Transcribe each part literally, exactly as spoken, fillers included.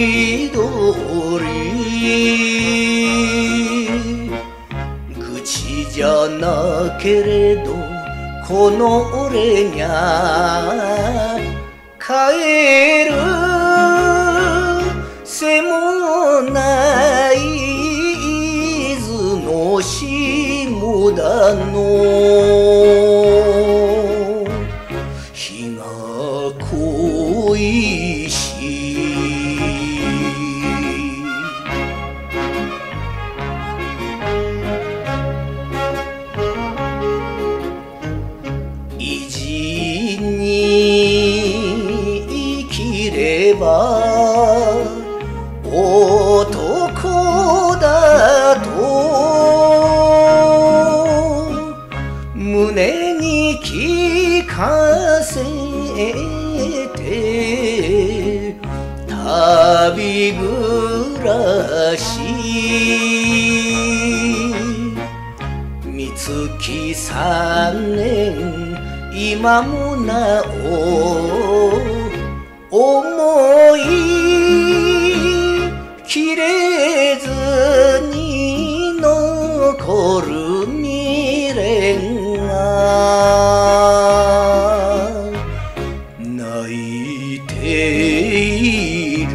り愚痴じゃなけれどこの俺にゃ帰るせもない伊豆の下田の日が恋し意地に生きれば男だと胸に聞かせて旅暮らし三月三年今もなお思い切れずに残る未練が泣いている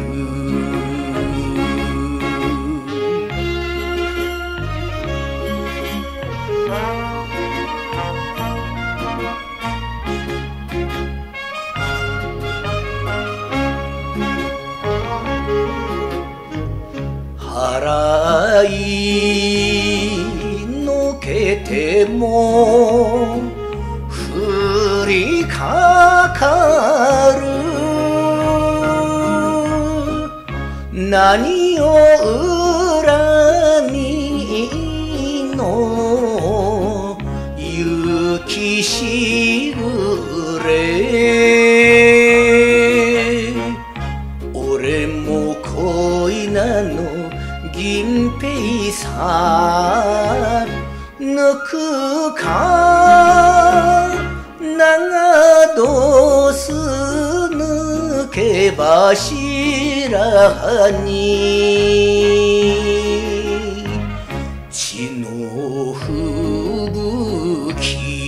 払いのけても降りかかる何を恨みの雪しぐれ俺も恋なの銀平さ抜くか長どす抜け柱に血の吹雪